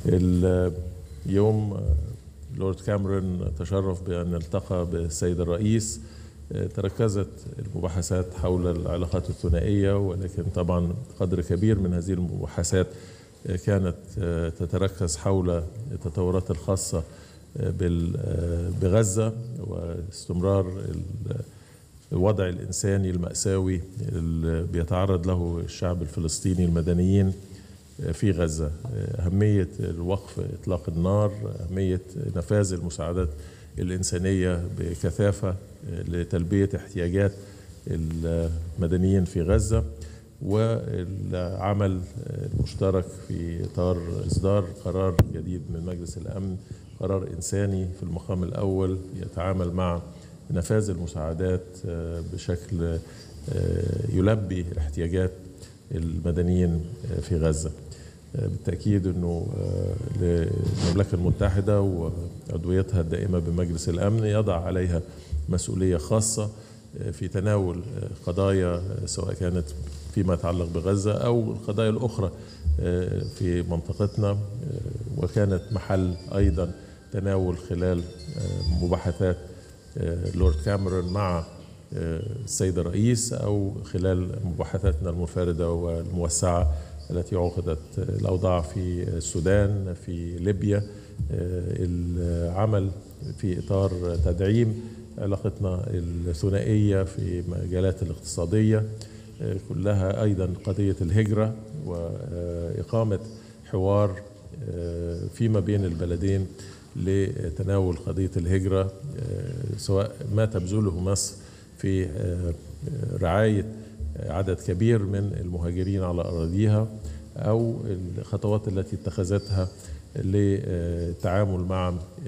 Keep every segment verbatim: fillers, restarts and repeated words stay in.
اليوم لورد كاميرون تشرف بأن التقى بالسيد الرئيس. تركزت المباحثات حول العلاقات الثنائية، ولكن طبعا قدر كبير من هذه المباحثات كانت تتركز حول التطورات الخاصة بغزة واستمرار الوضع الإنساني المأساوي اللي بيتعرض له الشعب الفلسطيني المدنيين في غزة، أهمية الوقف إطلاق النار، أهمية نفاذ المساعدات الإنسانية بكثافة لتلبية احتياجات المدنيين في غزة، والعمل المشترك في إطار إصدار قرار جديد من مجلس الأمن، قرار إنساني في المقام الأول يتعامل مع نفاذ المساعدات بشكل يلبي احتياجات المدنيين في غزة. بالتأكيد أنه المملكة المتحدة وعضويتها الدائمة بمجلس الأمن يضع عليها مسؤولية خاصة في تناول قضايا سواء كانت فيما يتعلق بغزة أو القضايا الأخرى في منطقتنا، وكانت محل أيضا تناول خلال مباحثات لورد كاميرون مع السيد الرئيس أو خلال مباحثاتنا المنفردة والموسعة التي عقدت. الأوضاع في السودان، في ليبيا، العمل في إطار تدعيم علاقتنا الثنائية في مجالات الاقتصادية كلها، أيضا قضية الهجرة وإقامة حوار فيما بين البلدين لتناول قضية الهجرة، سواء ما تبذله مصر في رعاية عدد كبير من المهاجرين على أراضيها أو الخطوات التي اتخذتها للتعامل مع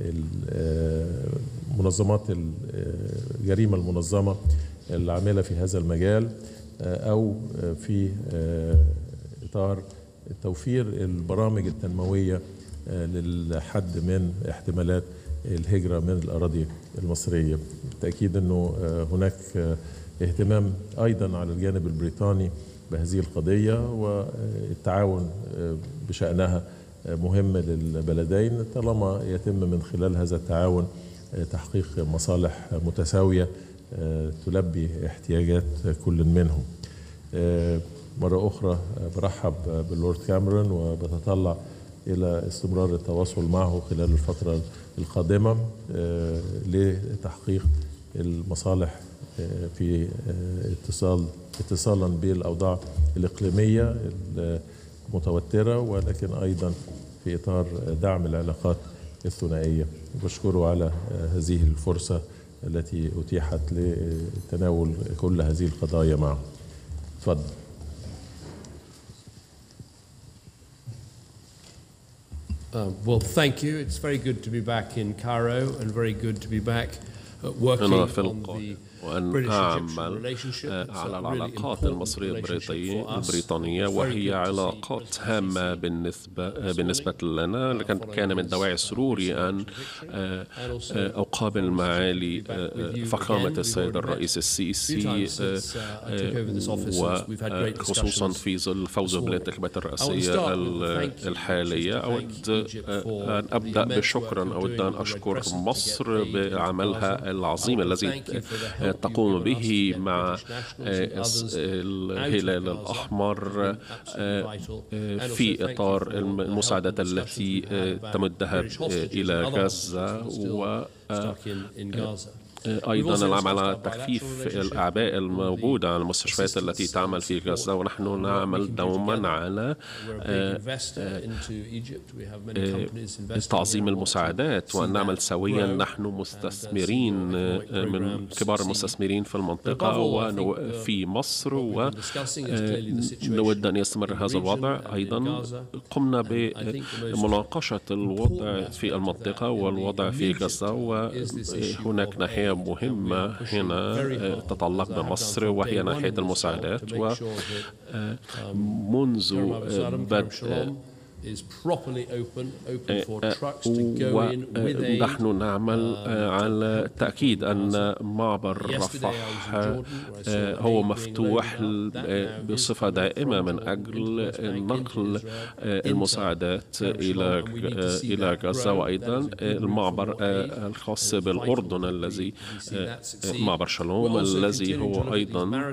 منظمات الجريمة المنظمة العاملة في هذا المجال، أو في إطار توفير البرامج التنموية للحد من احتمالات الهجرة من الأراضي المصرية. بالتأكيد أنه هناك اهتمام أيضا على الجانب البريطاني بهذه القضية، والتعاون بشأنها مهم للبلدين طالما يتم من خلال هذا التعاون تحقيق مصالح متساوية تلبي احتياجات كل منهم. مرة أخرى برحب باللورد كاميرون وبتطلع إلى استمرار التواصل معه خلال الفترة القادمة لتحقيق المصالح في اتصال اتصالا بالأوضاع الإقليمية المتوترة، ولكن أيضا في إطار دعم العلاقات الثنائية. بشكره على هذه الفرصة التي أتيحت لتناول كل هذه القضايا معه. تفضل. Uh, well, thank you. It's very good to be back in Cairo and very good to be back uh, working on the وأن أعمل على العلاقات المصرية البريطانية، وهي علاقات هامة بالنسبة بالنسبة لنا. لكن كان من دواعي سروري أن أقابل معالي فخامة السيد الرئيس السيسي، وخصوصا في ظل الفوز بالانتخابات الرئاسية الحالية. أود أن أبدأ بشكرا أود أن أشكر مصر بعملها العظيم الذي تقوم به مع الهلال الأحمر في إطار المساعدات التي تمدها إلى غزة، و أيضا العمل على تخفيف الأعباء الموجودة على المستشفيات التي تعمل في غزة. ونحن نعمل دوما على تعظيم المساعدات وأن نعمل سويا. نحن مستثمرين من كبار المستثمرين في المنطقة وفي مصر، ونود أن يستمر هذا الوضع. أيضا قمنا بمناقشة الوضع في المنطقة والوضع في غزة، وهناك ناحية مهمة هنا تتعلق بمصر وهي ناحية المساعدات. ومنذ بدء ونحن نعمل على تأكيد أن معبر رفح هو مفتوح بصفة دائمة من أجل نقل المساعدات إلى إلى غزة، وأيضا المعبر الخاص بالأردن الذي معبر شالوم الذي هو أيضا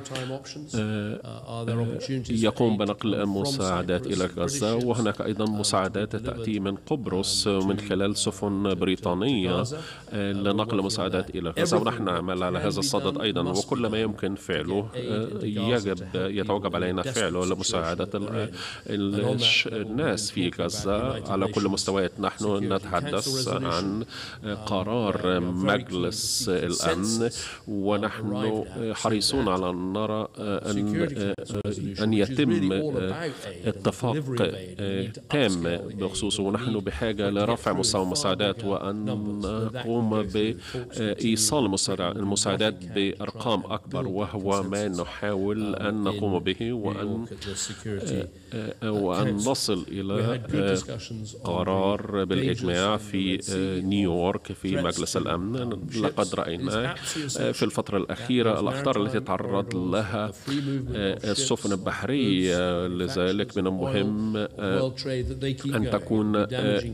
يقوم بنقل المساعدات إلى غزة. وهناك أيضا مساعدات تأتي من قبرص من خلال سفن بريطانية لنقل مساعدات إلى غزة، ونحن نعمل على هذا الصدد أيضا. وكل ما يمكن فعله يجب يتوجب علينا فعله لمساعدة الناس في غزة على كل مستويات. نحن نتحدث عن قرار مجلس الأمن، ونحن حريصون على أن نرى أن أن يتم اتفاق تام بخصوصه. ونحن بحاجة لرفع مستوى المساعدات وأن نقوم بإيصال المساعدات بأرقام أكبر، وهو ما نحاول أن نقوم به، وأن وأن نصل إلى قرار بالإجماع في نيويورك في مجلس الأمن. لقد رأينا في الفترة الأخيرة الأخطار التي تعرض لها السفن البحرية، لذلك من المهم أن تكون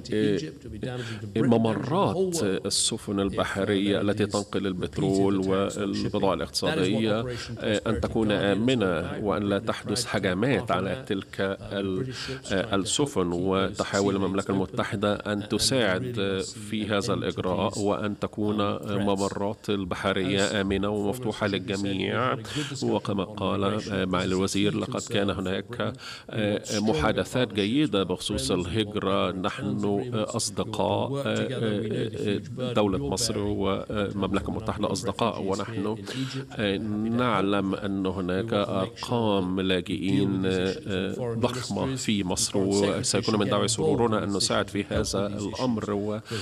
ممرات السفن البحرية التي تنقل البترول والبضائع الاقتصادية أن تكون آمنة، وأن لا تحدث هجمات على تلك السفن. وتحاول المملكة المتحدة أن تساعد في هذا الإجراء، وأن تكون ممرات البحرية آمنة ومفتوحة للجميع. وكما قال معالي الوزير، لقد كان هناك محادثات جيدة بخصوص الهجرة. نحن أصدقاء دولة مصر والمملكة المتحدة أصدقاء، ونحن نعلم أن هناك أرقام لاجئين ضخمة في مصر، وسيكون من دعوة سرورنا أن نساعد في هذا الأمر،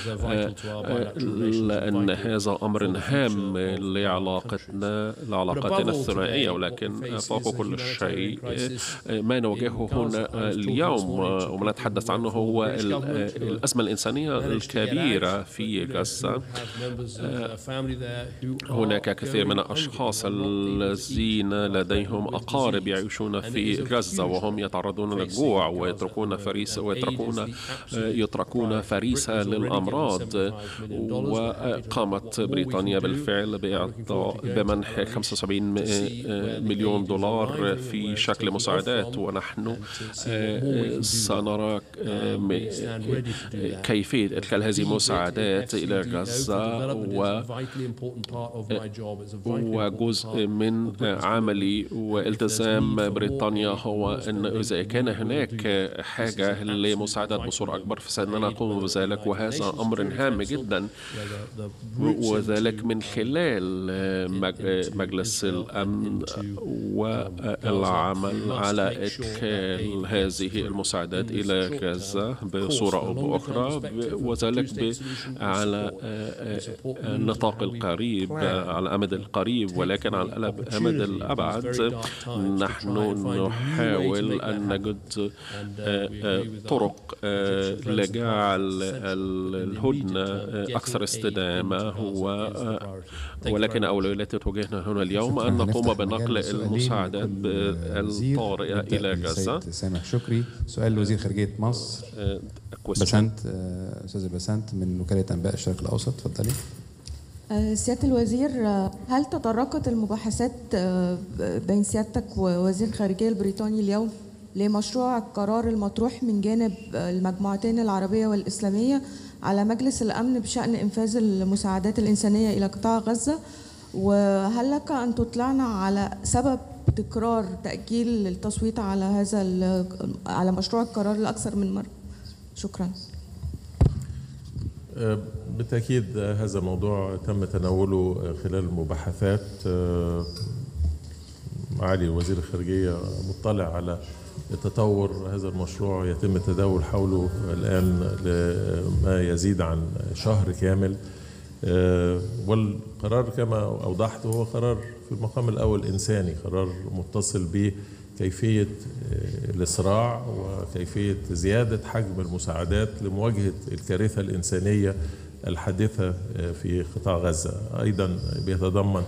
لأن هذا أمر هام لعلاقتنا لعلاقتنا الثنائية. ولكن فوق كل شيء ما نواجهه هنا اليوم وما نتحدث عنه هو الأزمة الإنسانية الكبيرة في غزة. هناك كثير من الأشخاص الذين لديهم أقارب يعيشون في غزة وهم يتعرضون للجوع ويتركون فريسة ويتركون يتركون فريسة للأمراض. وقامت بريطانيا بالفعل بإعطاء بمنح خمسة وسبعين مليون دولار في شكل مساعدات، ونحن سنرى كيفية إدخال هذه المساعدات إلى غزة. وجزء من عملي والتزام بريطانيا هو أن إذا كان هناك حاجة لمساعدات بصورة أكبر فسننا نقوم بذلك، وهذا أمر هام جدا، وذلك من خلال مجلس الأمن والعمل على إدخال هذه المساعدات إلى غزة بصورة أو بأخرى، وذلك على النطاق القريب على الأمد القريب. ولكن على الأمد الأبعد نحن نحاول أن نجد طرق لجعل الهدنة أكثر استدامة، ولكن أولوياتنا توجهنا هنا اليوم أن نقوم بنقل المساعدات الطارئة إلى غزة. سامح شكري. سؤال لوزير خارجية مصر بسنت، أستاذ بسنت من وكالة أنباء الشرق الأوسط، تفضلي. سيادة الوزير، هل تطرقت المباحثات بين سيادتك ووزير الخارجية البريطاني اليوم لمشروع القرار المطروح من جانب المجموعتين العربية والإسلامية على مجلس الأمن بشأن إنفاذ المساعدات الإنسانية إلى قطاع غزة؟ وهل لك أن تطلعنا على سبب تكرار تأجيل التصويت على هذا على مشروع القرار لأكثر من مرة؟ شكرا. بالتأكيد هذا الموضوع تم تناوله خلال المباحثات. معالي وزير الخارجية مطلع على تطور هذا المشروع، يتم التداول حوله الآن لما يزيد عن شهر كامل، والقرار كما أوضحت هو قرار في المقام الأول إنساني، قرار متصل كيفية الإسراع وكيفية زيادة حجم المساعدات لمواجهة الكارثة الإنسانية الحادثة في قطاع غزة. أيضا بيتضمن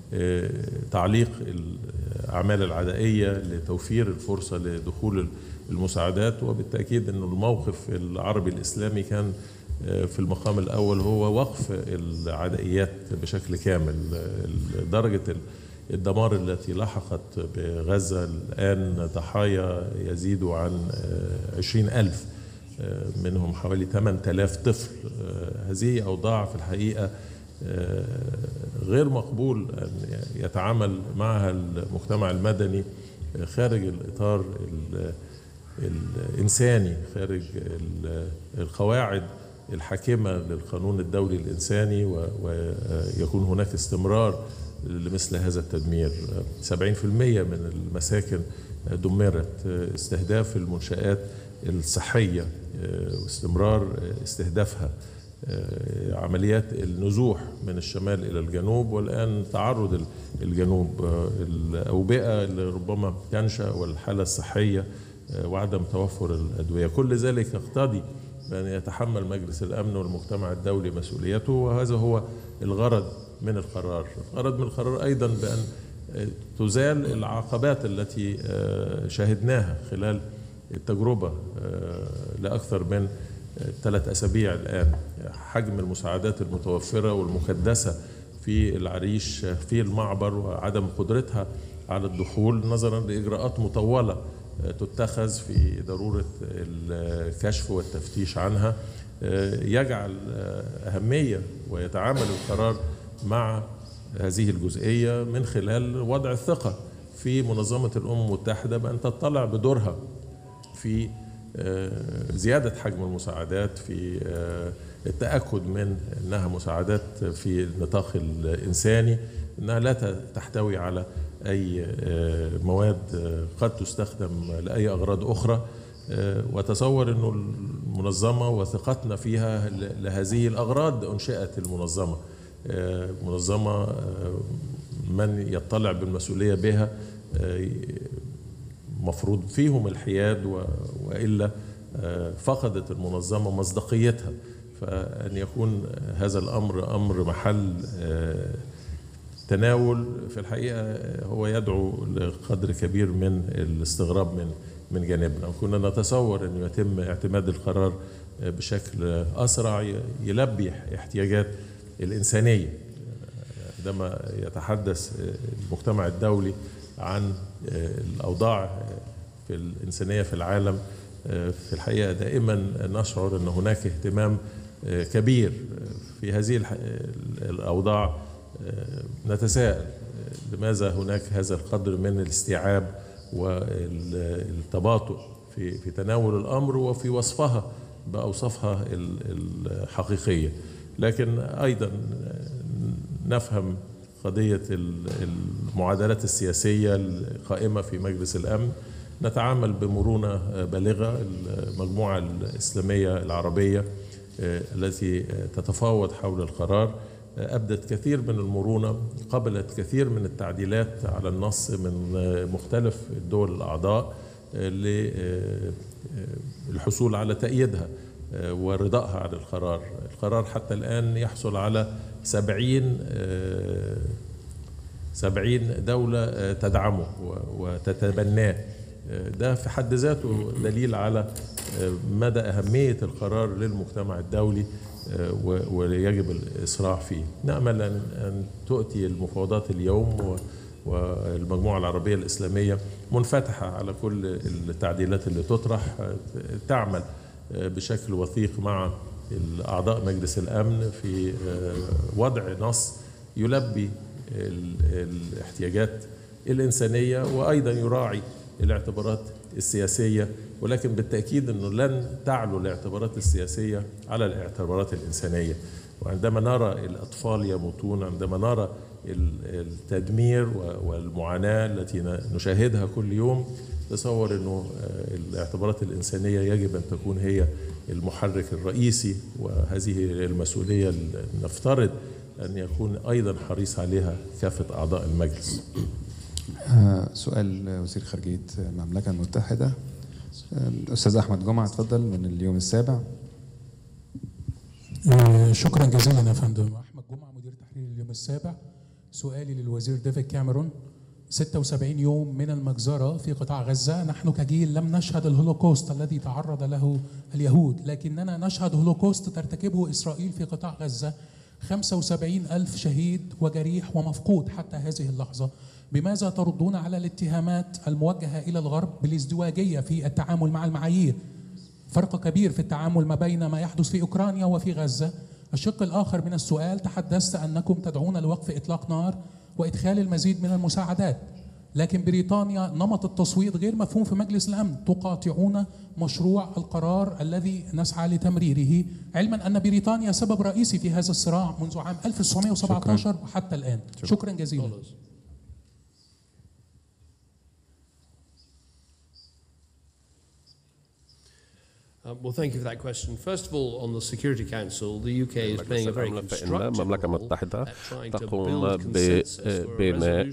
تعليق الأعمال العدائية لتوفير الفرصة لدخول المساعدات، وبالتأكيد أن الموقف العربي الإسلامي كان في المقام الأول هو وقف العدائيات بشكل كامل. درجة الدمار التي لحقت بغزة الآن ضحايا يزيدوا عن عشرين ألف، منهم حوالي ثمانية آلاف طفل. هذه أوضاع في الحقيقة غير مقبول أن يتعامل معها المجتمع المدني خارج الإطار الإنساني، خارج القواعد الحاكمة للقانون الدولي الإنساني، ويكون هناك استمرار لمثل هذا التدمير. سبعين بالمئة من المساكن دمرت، استهداف المنشآت الصحية واستمرار استهدافها، عمليات النزوح من الشمال إلى الجنوب، والآن تعرض الجنوب، الأوبئة اللي ربما تنشأ والحالة الصحية وعدم توفر الأدوية. كل ذلك يقتضي أن يتحمل مجلس الأمن والمجتمع الدولي مسؤوليته، وهذا هو الغرض من القرار. الغرض من القرار أيضا بأن تزال العقبات التي شاهدناها خلال التجربة لأكثر من ثلاث أسابيع الآن. حجم المساعدات المتوفرة والمكدسة في العريش في المعبر وعدم قدرتها على الدخول نظرا لإجراءات مطولة تتخذ في ضرورة الكشف والتفتيش عنها، يجعل أهمية ويتعامل القرار مع هذه الجزئية من خلال وضع الثقة في منظمة الأمم المتحدة بأن تطلع بدورها في زيادة حجم المساعدات، في التأكد من أنها مساعدات في النطاق الإنساني، أنها لا تحتوي على أي مواد قد تستخدم لأي أغراض أخرى. وتصور أن المنظمة وثقتنا فيها لهذه الأغراض أنشئت المنظمة. منظمة من يطلع بالمسؤولية بها مفروض فيهم الحياد، وإلا فقدت المنظمة مصداقيتها. فأن يكون هذا الأمر أمر محل تناول في الحقيقة هو يدعو لقدر كبير من الاستغراب من من جانبنا. وكنا نتصور أن يتم اعتماد القرار بشكل أسرع يلبي احتياجات الإنسانية. عندما يتحدث المجتمع الدولي عن الأوضاع في الإنسانية في العالم، في الحقيقة دائما نشعر أن هناك اهتمام كبير في هذه الأوضاع. نتساءل لماذا هناك هذا القدر من الاستيعاب والتباطؤ في في تناول الأمر وفي وصفها بأوصافها الحقيقية. لكن أيضا نفهم قضية المعادلات السياسية القائمة في مجلس الأمن، نتعامل بمرونة بالغة. المجموعة الإسلامية العربية التي تتفاوض حول القرار أبدت كثير من المرونة، قبلت كثير من التعديلات على النص من مختلف الدول الأعضاء للحصول على تأييدها ورضائها على القرار. القرار حتى الآن يحصل على سبعين سبعين دولة تدعمه وتتبناه. ده في حد ذاته دليل على مدى أهمية القرار للمجتمع الدولي ويجب الإسراع فيه. نأمل أن تؤتي المفاوضات اليوم والمجموعة العربية الإسلامية منفتحة على كل التعديلات اللي تطرح، تعمل بشكل وثيق مع أعضاء مجلس الأمن في وضع نص يلبي الاحتياجات الإنسانية وأيضا يراعي الاعتبارات السياسية، ولكن بالتأكيد أنه لن تعلو الاعتبارات السياسية على الاعتبارات الإنسانية. وعندما نرى الأطفال يموتون، عندما نرى التدمير والمعاناة التي نشاهدها كل يوم، تصور أنه الاعتبارات الإنسانية يجب أن تكون هي المحرك الرئيسي، وهذه المسؤولية نفترض أن يكون أيضا حريص عليها كافة أعضاء المجلس. سؤال وزير خارجية المملكة المتحدة الأستاذ أحمد جمعة، اتفضل، من اليوم السابع. شكرا جزيلا يا فندم. أحمد جمعة مدير تحرير اليوم السابع. سؤالي للوزير ديفيد كاميرون: ستة وسبعين يوم من المجزرة في قطاع غزة، نحن كجيل لم نشهد الهولوكوست الذي تعرض له اليهود، لكننا نشهد هولوكوست ترتكبه إسرائيل في قطاع غزة، خمسة وسبعين ألف شهيد وجريح ومفقود حتى هذه اللحظة. بماذا تردون على الاتهامات الموجهة إلى الغرب بالازدواجية في التعامل مع المعايير؟ فرق كبير في التعامل ما بين ما يحدث في أوكرانيا وفي غزة. الشق الآخر من السؤال: تحدثت أنكم تدعون لوقف إطلاق نار وإدخال المزيد من المساعدات، لكن بريطانيا نمط التصويت غير مفهوم في مجلس الأمن، تقاطعون مشروع القرار الذي نسعى لتمريره، علما أن بريطانيا سبب رئيسي في هذا الصراع منذ عام ألف وتسعمائة وسبعة عشر شكرا. وحتى الآن. شكرا, شكرا جزيلا. Uh, well, thank you for that question. First of all, on the Security Council, the U K is playing a very constructive role المملكة المتحدة تقوم ببناء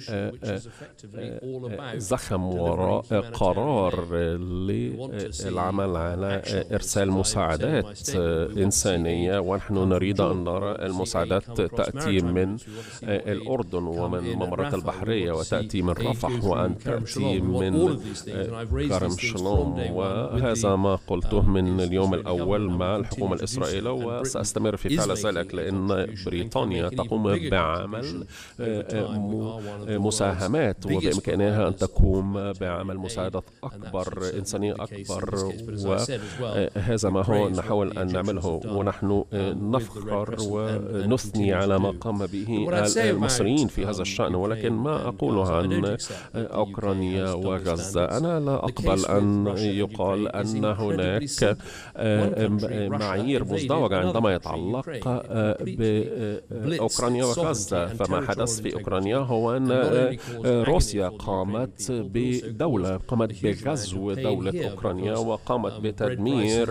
زخم وراء قرار للعمل على إرسال مساعدات إنسانية، ونحن نريد أن نرى المساعدات تأتي من الأردن ومن الممرات البحرية، وتأتي من رفح، وأن تأتي من كرم شلوم. وهذا ما قلته من اليوم الأول مع الحكومة الإسرائيلية، وسأستمر في فعل ذلك، لأن بريطانيا تقوم بعمل مساهمات وبإمكانها أن تقوم بعمل مساعدات أكبر، إنسانية أكبر، وهذا ما هو نحاول أن نعمله. ونحن نفخر ونثني على ما قام به المصريين في هذا الشأن. ولكن ما أقوله عن أوكرانيا وغزة، أنا لا أقبل أن يقال أن هناك معايير مزدوجة عندما يتعلق بأوكرانيا وغزة. فما حدث في أوكرانيا هو أن روسيا قامت بدولة، قامت بغزو دولة أوكرانيا، وقامت بتدمير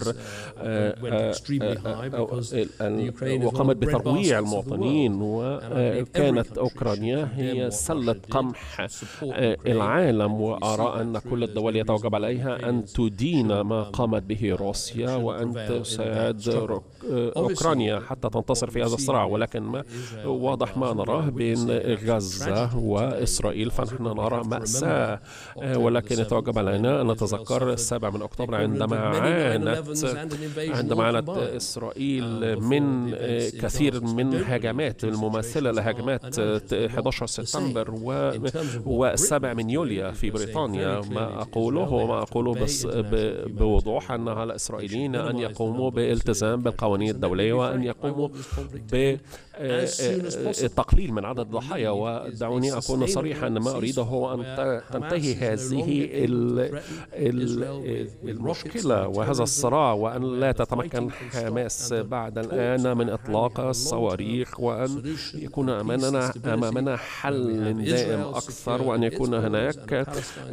وقامت بترويع المواطنين، وكانت أوكرانيا هي سلة قمح العالم. وأرى أن كل الدول يتوجب عليها أن تدين ما قامت به روسيا وأن تساعد أوكرانيا حتى تنتصر في هذا الصراع. ولكن ما واضح ما نراه بين غزة وإسرائيل، فنحن نرى مأساة. ولكن يتوجب علينا أن نتذكر السابع من أكتوبر عندما عانت عندما عانت إسرائيل من كثير من هجمات المماثلة لهجمات أحد عشر سبتمبر والسابع من يوليو في بريطانيا. ما أقوله وما أقوله بس بوضوح أن على الإسرائيليين أن يقوموا بالالتزام بالقوانين الدولية، وأن يقوموا بتقليل من عدد الضحايا. ودعوني أكون صريحا، ما أريده هو أن تنتهي هذه المشكلة وهذا الصراع، وأن لا تتمكن حماس بعد الآن من إطلاق الصواريخ، وأن يكون أمامنا أمامنا حل دائم أكثر، وأن يكون هناك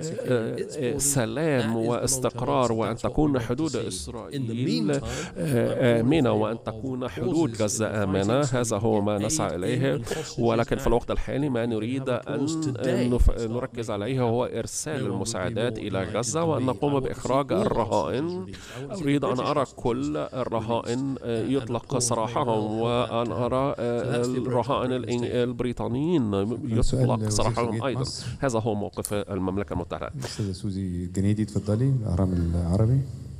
سلام واستقرار، وأن تكون حدود إسرائيل آمنة، وأن تكون حدود غزة آمنة. هذا هو ما نسعى إليه. ولكن في الوقت الحالي ما نريد أن نركز عليه هو إرسال المساعدات إلى غزة، وأن نقوم بإخراج الرهائن. أريد أن أرى كل الرهائن يطلق سراحهم، وأن أرى الرهائن البريطانيين يطلق سراحهم أيضا. هذا هو موقف المملكة المتحدة. أستاذة سوزي الجنيدي، تفضلي، الأهرام العربي.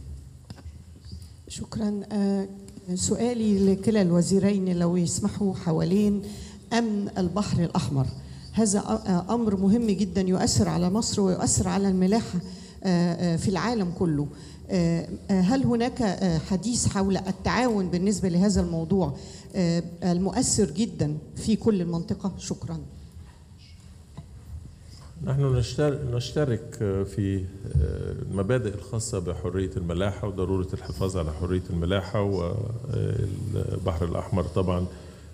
شكرا. سؤالي لكلا الوزيرين لو يسمحوا حوالين أمن البحر الأحمر. هذا أمر مهم جدا يؤثر على مصر ويؤثر على الملاحة في العالم كله. هل هناك حديث حول التعاون بالنسبة لهذا الموضوع المؤثر جدا في كل المنطقة؟ شكرا. نحن نشترك في المبادئ الخاصة بحرية الملاحة وضرورة الحفاظ على حرية الملاحة، والبحر الأحمر طبعا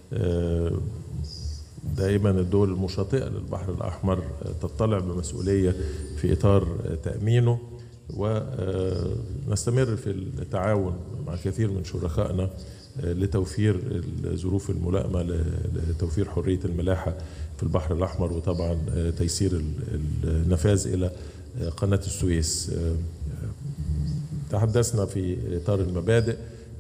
دائما الدول المشاطئة للبحر الأحمر تطلع بمسؤولية في إطار تأمينه. ونستمر في التعاون مع كثير من شركائنا لتوفير الظروف الملائمة لتوفير حرية الملاحة في البحر الأحمر، وطبعا تيسير النفاذ إلى قناة السويس. تحدثنا في إطار المبادئ.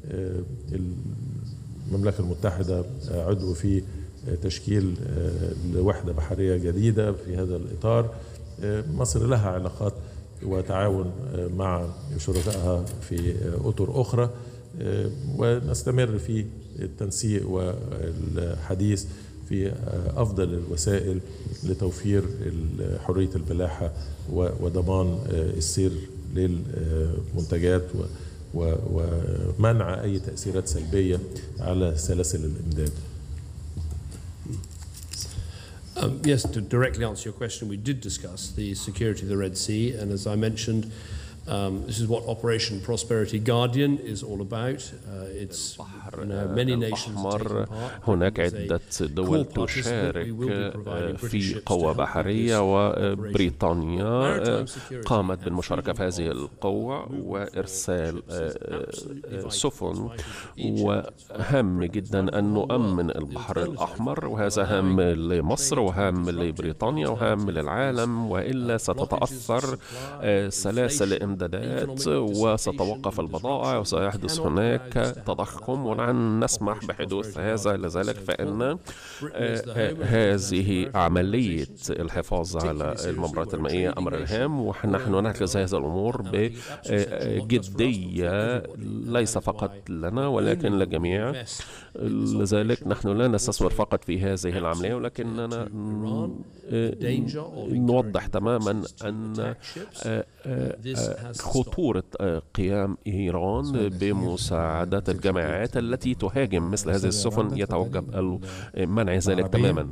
المملكة المتحدة عضو في تشكيل وحدة بحرية جديدة في هذا الإطار. مصر لها علاقات وتعاون مع شركائها في أطر أخرى، ونستمر في التنسيق والحديث في أفضل الوسائل لتوفير حرية الملاحة وضمان السير للمنتجات ومنع أي تأثيرات سلبية على سلاسل الإمداد. Um, yes, to directly answer your question, we did discuss the security of the Red Sea, and as I mentioned, Um, this is what Operation Prosperity Guardian is all about. Uh, it's you know, many nations taking part. هناك عدة دول تشارك في قوة بحرية، وبريطانيا قامت بالمشاركة في هذه القوة وإرسال سفن، وهام جدا أن نؤمن البحر الأحمر، وهذا هام لمصر وهام لبريطانيا وهام للعالم، وإلا ستتأثر سلاسل الإمدادات وستتوقف البضائع وسيحدث هناك تضخم، ولن نسمح بحدوث هذا. لذلك فإن هذه عملية الحفاظ على الممرات المائية أمر هام، ونحن ننفذ هذه الأمور بجدية ليس فقط لنا ولكن للجميع. لذلك نحن لا نستثمر فقط في هذه العملية، ولكننا نوضح تماما أن خطورة قيام إيران بمساعدة الجماعات التي تهاجم مثل هذه السفن يتوجب منع ذلك تماما.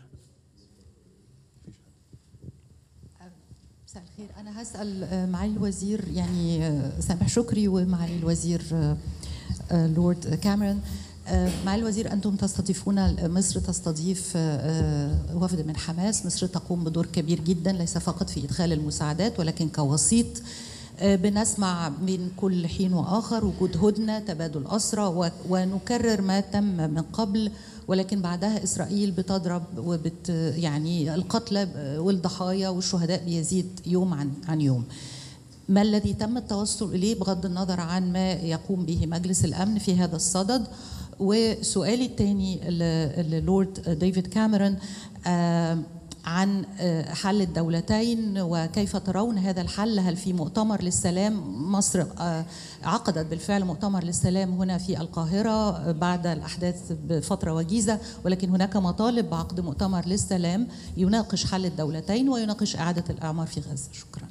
مساء الخير، أنا هسأل معالي الوزير، يعني سامح شكري ومعالي الوزير لورد كاميرون. معالي الوزير، أنتم تستضيفون، مصر تستضيف وفد من حماس. مصر تقوم بدور كبير جدا ليس فقط في إدخال المساعدات ولكن كوسيط. بنسمع من كل حين وآخر وجود هدنة، تبادل أسرى، ونكرر ما تم من قبل، ولكن بعدها إسرائيل بتضرب وبت يعني القتلى والضحايا والشهداء بيزيد يوم عن عن يوم. ما الذي تم التوصل إليه بغض النظر عن ما يقوم به مجلس الأمن في هذا الصدد؟ وسؤالي الثاني للورد ديفيد كاميرون عن حل الدولتين، وكيف ترون هذا الحل؟ هل في مؤتمر للسلام؟ مصر عقدت بالفعل مؤتمر للسلام هنا في القاهرة بعد الأحداث بفترة وجيزة، ولكن هناك مطالب بعقد مؤتمر للسلام يناقش حل الدولتين ويناقش إعادة الإعمار في غزة. شكرا.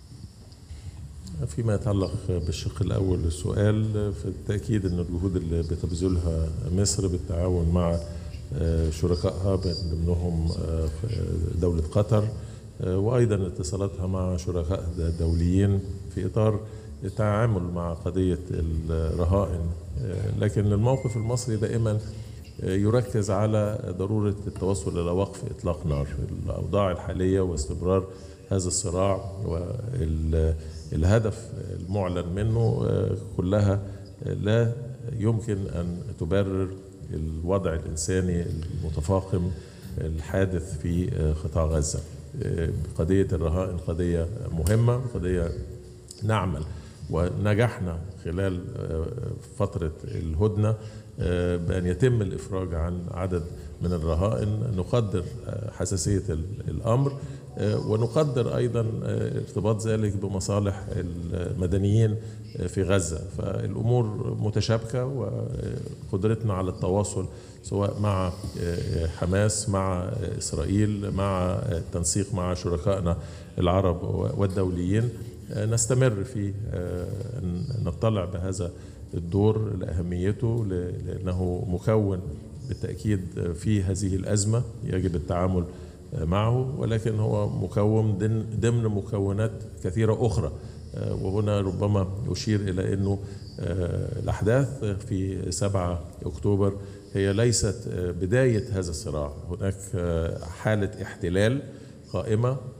فيما يتعلق بالشق الأول للسؤال، فالتأكيد أن الجهود اللي بتبذلها مصر بالتعاون مع شركائها ضمنهم دولة قطر، وأيضا اتصالاتها مع شركاء دوليين في إطار التعامل مع قضية الرهائن. لكن الموقف المصري دائما يركز على ضرورة التوصل إلى وقف إطلاق نار. الأوضاع الحالية واستمرار هذا الصراع والهدف المعلن منه كلها لا يمكن أن تبرر الوضع الإنساني المتفاقم الحادث في قطاع غزة. قضية الرهائن قضية مهمة، قضية نعمل ونجحنا خلال فترة الهدنة بأن يتم الإفراج عن عدد من الرهائن. نقدر حساسية الأمر ونقدر أيضا ارتباط ذلك بمصالح المدنيين في غزة، فالأمور متشابكة، وقدرتنا على التواصل سواء مع حماس مع إسرائيل مع التنسيق مع شركائنا العرب والدوليين نستمر في أن نطلع بهذا الدور لأهميته، لأنه مكون بالتأكيد في هذه الأزمة يجب التعامل معه، ولكن هو مكون ضمن مكونات كثيرة أخرى. وهنا ربما أشير إلى أنه الأحداث في سبعة أكتوبر هي ليست بداية هذا الصراع. هناك حالة احتلال قائمة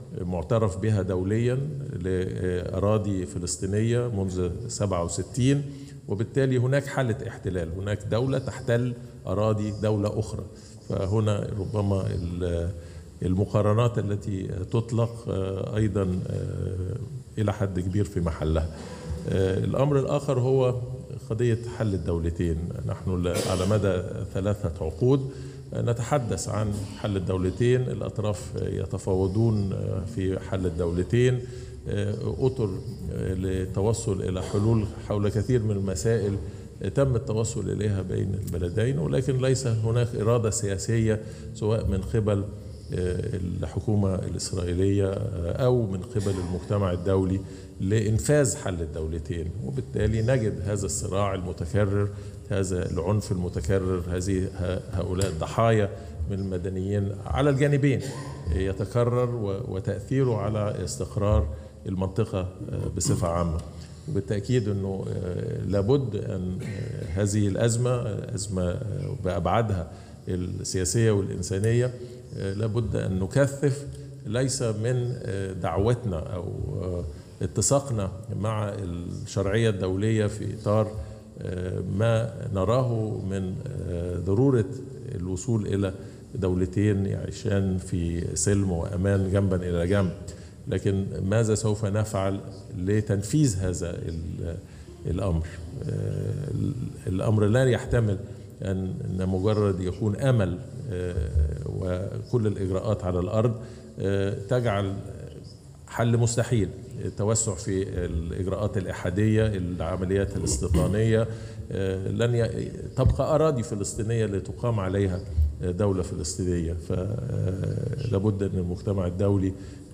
معترف بها دوليا لأراضي فلسطينية منذ سبعة وستين، وبالتالي هناك حالة احتلال، هناك دولة تحتل أراضي دولة أخرى. فهنا ربما المقارنات التي تطلق أيضا إلى حد كبير في محلها. الأمر الآخر هو قضية حل الدولتين. نحن على مدى ثلاثة عقود نتحدث عن حل الدولتين، الأطراف يتفاوضون في حل الدولتين، أطر للتوصل إلى حلول حول كثير من المسائل تم التوصل إليها بين البلدين، ولكن ليس هناك إرادة سياسية سواء من قبل الحكومة الإسرائيلية أو من قبل المجتمع الدولي لإنفاذ حل الدولتين. وبالتالي نجد هذا الصراع المتكرر، هذا العنف المتكرر، هذه هؤلاء الضحايا من المدنيين على الجانبين يتكرر وتأثيره على استقرار المنطقة بصفة عامة. وبالتأكيد أنه لابد أن هذه الأزمة، أزمة بأبعادها السياسية والإنسانية، لابد أن نكثف ليس من دعوتنا أو اتساقنا مع الشرعية الدولية في إطار ما نراه من ضرورة الوصول إلى دولتين يعيشان في سلم وأمان جنبا إلى جنب، لكن ماذا سوف نفعل لتنفيذ هذا الأمر؟ الأمر لا يحتمل أن مجرد يكون أمل وكل الإجراءات على الأرض تجعل حل مستحيل. التوسع في الإجراءات الإحادية، العمليات الاستيطانية، لن تبقى أراضي فلسطينية لتقام عليها دولة فلسطينية. فلابد أن المجتمع الدولي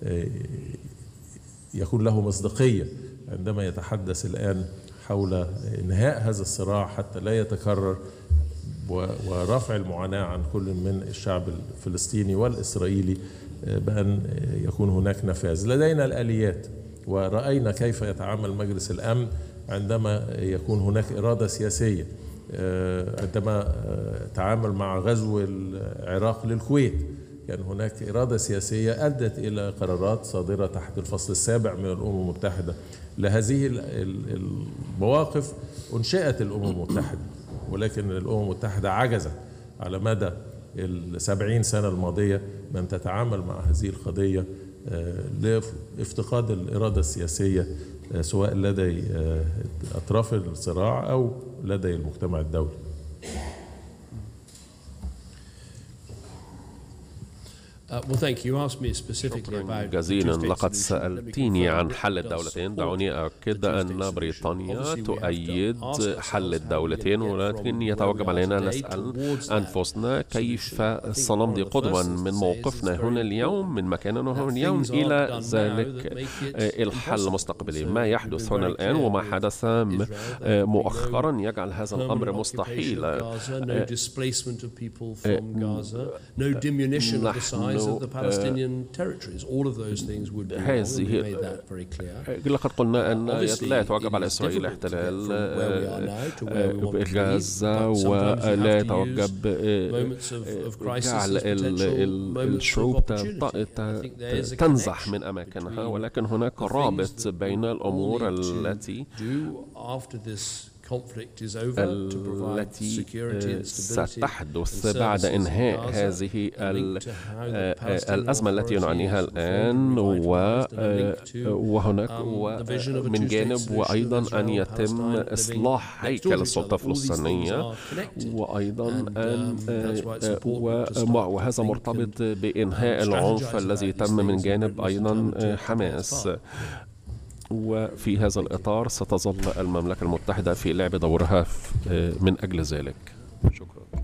يكون له مصداقية عندما يتحدث الآن حول إنهاء هذا الصراع حتى لا يتكرر، ورفع المعاناة عن كل من الشعب الفلسطيني والإسرائيلي، بأن يكون هناك نفاذ. لدينا الآليات، ورأينا كيف يتعامل مجلس الأمن عندما يكون هناك إرادة سياسية. عندما تعامل مع غزو العراق للكويت كان هناك إرادة سياسية أدت إلى قرارات صادرة تحت الفصل السابع من الأمم المتحدة. لهذه المواقف أنشئت الأمم المتحدة، ولكن الأمم المتحدة عجزت على مدى السبعين سنة الماضية من تتعامل مع هذه القضية لافتقاد الإرادة السياسية سواء لدي أطراف الصراع أو لدي المجتمع الدولي. شكرا جزيلا. لقد سألتني عن حل الدولتين. دعوني أؤكد أن بريطانيا تؤيد حل الدولتين، ولكن يتوجب علينا نسأل أنفسنا كيف سنمضي قدما من موقفنا هنا اليوم، من مكاننا هنا اليوم إلى ذلك الحل المستقبلي. ما يحدث هنا الآن وما حدث مؤخرا يجعل هذا الأمر مستحيلا. نحن هذه لقد قلنا أن لا يتوجب على إسرائيل احتلال غزة، ولا يتوجب جعل الشعوب تنزح من أماكنها، ولكن هناك رابط بين الأمور التي التي ستحدث بعد إنهاء هذه الأزمة التي نعانيها الآن، وهناك من جانب وأيضا أن يتم إصلاح هيكل السلطة الفلسطينية، وأيضا أن وهذا مرتبط بإنهاء العنف الذي تم من جانب أيضا حماس. وفي هذا الإطار ستظل المملكة المتحدة في لعب دورها من أجل ذلك. شكرا.